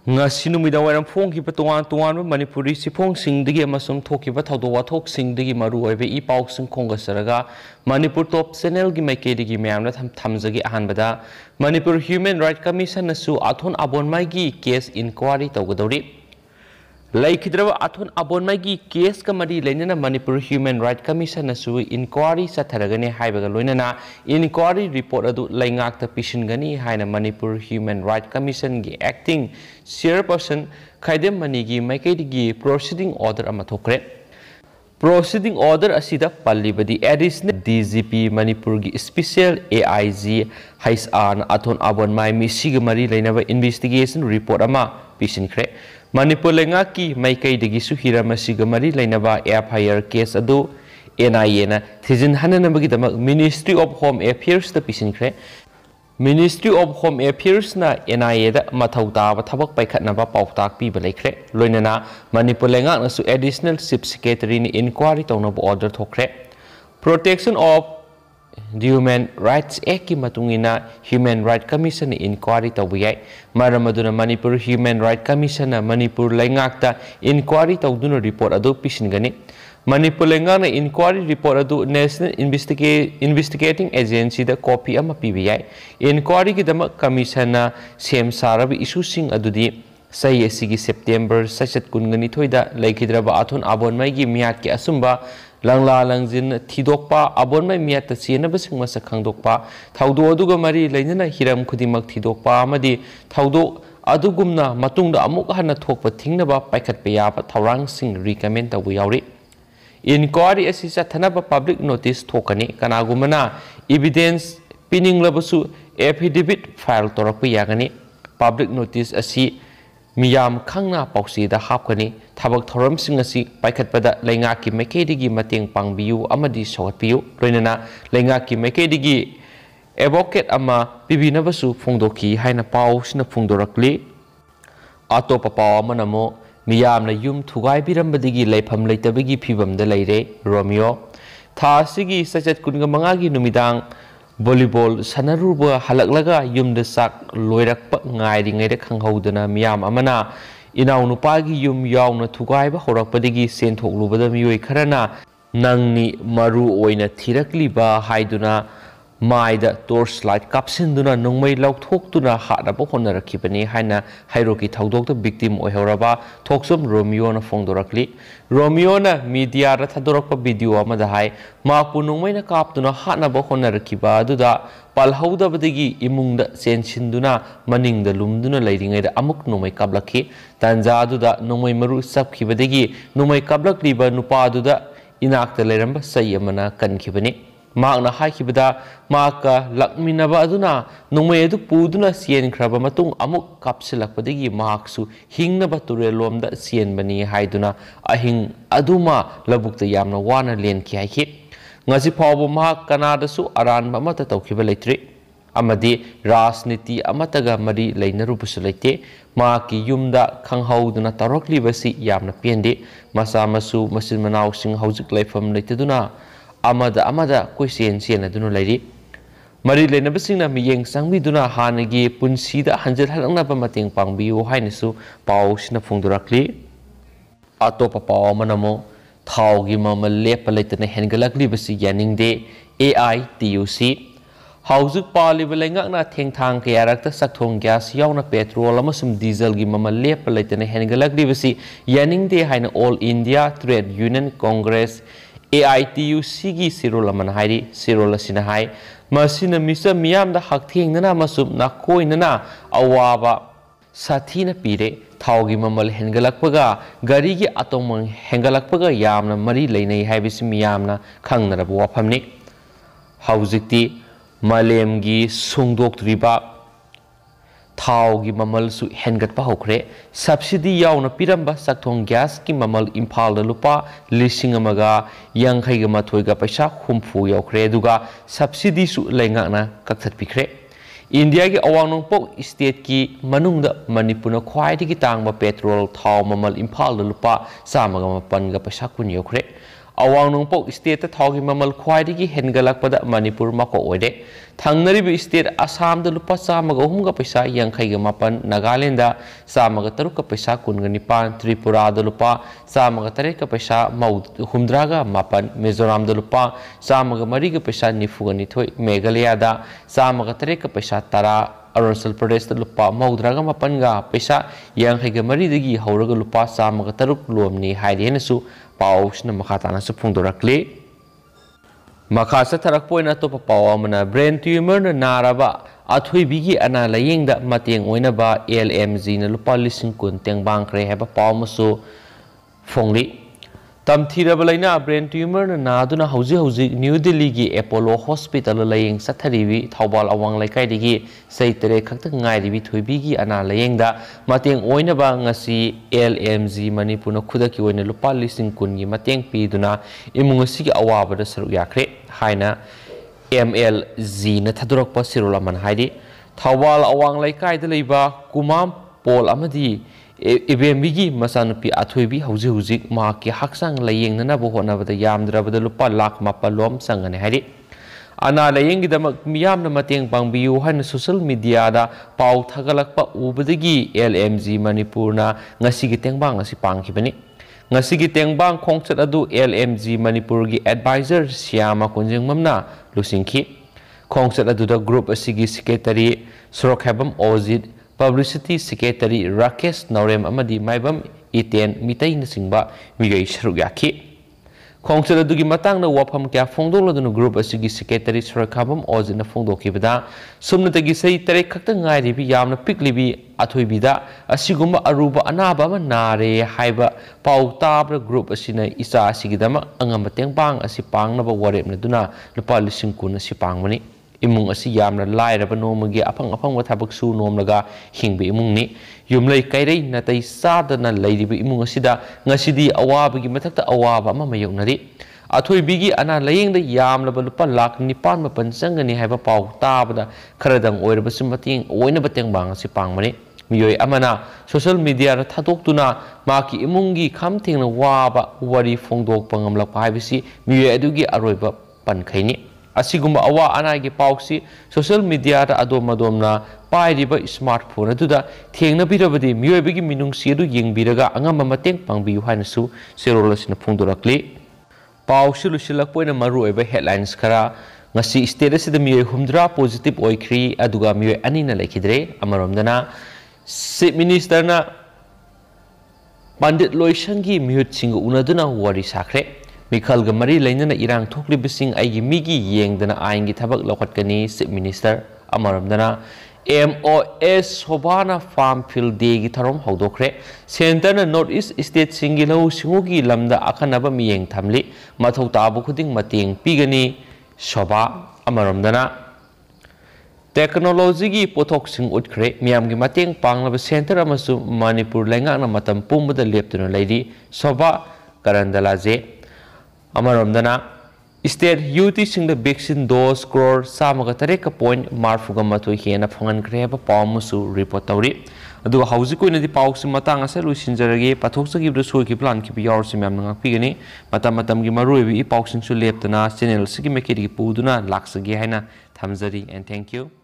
ngasi numida waram phongkiba toan manipuri siphongsingdagi amasum thokiba thawdo wathoksingdagi maru oibe I pausing khongasaraga manipur top channel gi maikedi mayamna thamjagi ahanbada manipur human right commission nasu Athuan Abonmai gi case inquiry tawgadori laikhidraba Athuan Abonmai gi case kamari leinana manipur human right commission nasu inquiry satharagane haibaga loinana inquiry report adu laingakta pisingani haina manipur human right commission gi acting chairperson khaidem mani gi maikedi gi proceeding order ama thokre proceeding order asida pallibadi additional DGP manipur gi special AIG haisana Athuan Abonmai mi sigamari leinaba investigation report ama pisinkhre manipur lengaki maikai degi suhira masigamari lainaba FIR case adu NIA na thijin hananabagi dama Ministry of Home Affairs da pisinkhre Ministry of Home Affairs na NIA da mathau taba thabak paikhatnaba pautak pi balaikre loinana manipur lengak nasu additional chief secretary ni inquiry tawnaba order thokre protection of the Human Rights Act ki matungina Human Rights Commission ni inquiry tawiyai maramaduna Manipur Human Rights Commission na Manipur laingakta inquiry tawduna report adu pisingani Manipur laingakna inquiry report adu National Investigating Agency da copy ama pibiyai inquiry ki dama commission na sem sarabi issue sing adudi sai asigi September sachet kungani thoida laikhidraba Athuan Abonmai gi miat ki asumba langla langjin thidokpa Abonmai miat ta chenaba singma sakhangdokpa thawdo aduga mari leinana hiram khudimak thidokpa amadi thawdo adugumna matungda amuk hana thokpa thingnaba paikhatpa yaba thawrang sing recommend tabu yauri inquiry asi chathanaba public notice thokani kanagumana evidence pininglabasu affidavit file torakpa yagani public notice asi miyam khangna pausi da hapkani thabak thoram sing asi paikhatpada laingaki maikedi mateng pangbiu amadi sawatpiu loinana laingaki maikedi advocate ama pibinabasu phongdoki haina pausina phongdorakli atopa paw amanamo miyamna yum thugai birambadigi leifam leitabigi phibamda leire Romeo thasigi sachet kunga mangagi numidang volleyball sanaruba halaklaga yumda sak loirakpa ngairingaida khanghaudana miyam amana inaw nupagi yum yawna thugaiba horakpadigi senthokluba miyoi kharana nangni maru oina thirakliba haiduna maida torchlight kapsinduna nongmai laukthokduna hadaba honarakibani haina hairoki thaudokta victim oihoraba thoksom Romeo na phongdorakli Romeo na media ra thadorakpa video amada hai mapu nongmai na kaptuna hadaba honarakiba aduda palhaudabadigi imungda chensinduna maningda lumduna leiringaida amuk nongmai kablakhi tanja aduda nongmai maru sapkhibadigi nongmai kablakliba nupa aduda inakta leiramba sai amana kankhibani Magna haikibada maka lakminaba aduna nongmai adu puduna sien khraba matung amuk kapsilakpadigi maksu hingnaba turelomda sienbani haiduna ahing aduma labukta yamna wana lenki haiki ngasi phawbo mak kanadasu aranba mata tawkhiba leitri amadi rajniti amataga mari leinarubusu leite maki yumda khanghauduna taroklibasi yamna pende masa masu masin manaw sing haujik leifam leitaduna amada question aduna lairi mari lenabasingna miyeng sangbiduna hanagi punsida hanjal halangna mateng pangbiu hainasu pausina phongdorakli atopa paw manamo thawgi mamal lepa leitana hengalakli basi yaningde AITUC haujuk paliba lengakna thengthang kayarakta sakthong gas yauna petrol amasum diesel gi mamal lepa leitana hengalakli basi yaningde haina All India Trade Union Congress AITUC gi sirol aman hairi sirol asina hai masina misa miyamda hakthengna masum na koinana awaba sathina pire thawgi mamal hengalakpaga gari gi atomang hengalakpaga yamna mari leinai haibisi miyamna khangnarabu wafamni haujikti malemgi sungdoktriba thawgi mamal su hengatpa hokre subsidy yauna piramba sakthong gas ki mamal imphal da lupa lising amaga yankhaiga mathoiga paisa humfu yaukre duga subsidy su laingakna kakthat pikre India ki awangpok state ki manungda Manipur khwaidagi tangba petrol thaw mamal imphal da lupa samaga mapan ga paisa kun yaukre awang nongpo state ta thogi mamal khwaidigi hengalakpada Manipur mako oide thangnaribi state Assam da lupa chamaga humga paisa yankhaiga mapan Nagaland da chamaga taruka paisa kunga nipan Tripura da lupa chamaga tareka paisa humdraga mapan Mizoram da lupa chamaga mariga paisa nifuga nithoi Meghalaya da chamaga tareka paisa tara Arunachal Pradesh da lupa maudraga mapan ga paisa yankhaiga maridagi hauraga lupa chamaga taruk lomni hairenasu pausna makhatana su phungdorakli makhasa tharak poina to pawa mana brain tumor na naraba athui bigi ana layeng da mateng oina ba LMG na lupa lising kun teng bang kre heba pawmusu phongli tamthiraba laina brain tumor na naduna hauji New Delhi gi Apollo Hospital layeng satharibi Thawbal awang laikai digi seitere khakta ngai ribi thuibi gi ana layeng da mateng oina ba ngasi LMG Manipur na khudaki oina lupa lising kun gi mateng piduna imungasi gi awaba da saruk yakre haina MLG na thadurak pa sirulaman haidi Thawbal awang laikai da leiba kumam pol amadi Ibemigi masanupi athuibi hauji ma ki haksang layeng na bo hona bada yamdrabada lupa lakh mapalom sangane hari ana layeng gi damak miyam na mateng pangbiu han social media da pau thagalakpa ubadagi LMG Manipur na ngasi gi tengbang asi pangkhibani ngasi gi tengbang khongchat adu LMG Manipur gi advisor Syama Kunjengmamna lusingki khongchat adu da group asigi secretary Surokhabam Ozid Publicity Secretary Rakesh Naurem amadi maibam iten mitai na singba migai sharuk yakhi khongchal adugi matang na wafam kya phongdol adunu group asigi secretary Surakhabam Ozin na phongdokibada sumnatagi sei tare khakta ngai ribi yamna piklibi athoibida asiguma aruba anaba ma nare haiba pau tabra group asina isa asigidama angam tengpang asi pangnaba warep na duna lupa lising kun asi pangmani imung asi yamna lairaba nomagi apang wathabak su nomlaga hingbe imung ni yumlai kairei natai sadana lairiba imung asida ngasidi awabagi mathakta awaba ama mayoknari athoibigi ana layengda yamlaba lupa lakh nipan mapan changani haiba pau tabada kharadang oiraba simating oinaba tengbang asi pangmani miyoi amana social media ra thadoktuna maki imungi khamthengna waba wari phongdok pangamlak haibisi miyoi adugi aroiba pankhaini asiguma awa anagi pauksi social media da adom na pairiba smartphone aduda thengna birabadi miyoibagi minungsi adu yengbiraga angamba mateng pangbiu hainasu serolasina phungdorakli pausi lusilakpoina maru oiba headlines khara ngasi state asida miyoi humdra positive oikhri aduga miyoi anina laikhidre amaromdana chief minister na Pandit Loisangi miyut singa unaduna wari sakre Mikhal Gamari lainana irang thokli bising aigi migi yengdana aingi thabak lokhatkani chief minister amaramdana MOS Sobana Farm Field Day gi tharom hawdokre center na North East State singilau singugi lamda akhanaba miyeng thamli mathau tabu khuding mateng pigani soba amaramdana technology gi pothok sing utkre miyam gi mateng panglaba center amasu Manipur lenga na matam pumbada leptuna laidi soba karandalaje Amaramdana state youth sing the vaccine dose crore samaga tareka point marfuga matoi hena phongan greba pawmusu report tawri adu hauji koina di pawsi matang asa luisinjarage pathoksa gi soi ki plan ki yaur sim yam ngak pigani matam gi marui i pawsing su leptana channel sigi mekeri puduna laksagi haina thamjari and thank you